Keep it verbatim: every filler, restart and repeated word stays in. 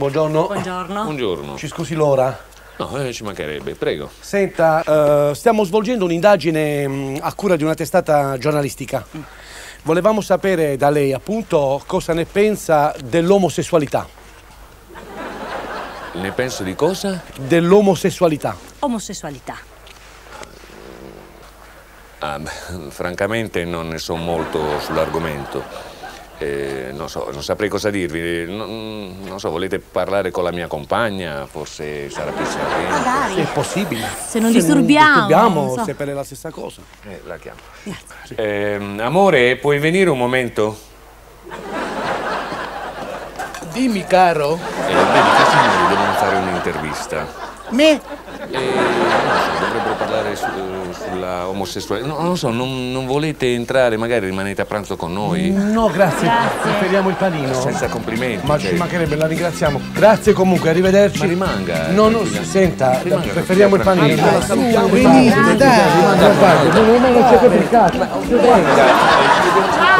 Buongiorno. Buongiorno. Buongiorno. Ci scusi l'ora? No, eh, ci mancherebbe, prego. Senta, eh, stiamo svolgendo un'indagine mh, a cura di una testata giornalistica. Mm. Volevamo sapere da lei, appunto, cosa ne pensa dell'omosessualità. Ne penso di cosa? Dell'omosessualità. Omosessualità. Ah, beh, francamente non ne so molto sull'argomento. Eh, non so, non saprei cosa dirvi. Non, non so, volete parlare con la mia compagna? Forse sarà più sereno. Magari. Se è possibile. Se non se disturbiamo. Non disturbiamo, non so. se per lei è la stessa cosa. Eh, la chiamo. Grazie. Eh, amore, puoi venire un momento? Dimmi, caro. Eh, vedi, questi signori devono fare un'intervista. Me? Eh, non so, dovrebbero parlare su, sulla omosessualità. No, non lo so, non, non volete entrare, magari rimanete a pranzo con noi? No, grazie. Grazie. Preferiamo il panino. Senza complimenti. Ma cioè... ci mancherebbe, la ringraziamo. Grazie comunque, arrivederci. Ma rimanga. No, no, tranquilla. senta, Rimanga, preferiamo il panino. tranquilla. La salutiamo. Venite, dai. Non c'è che per caso. Venga.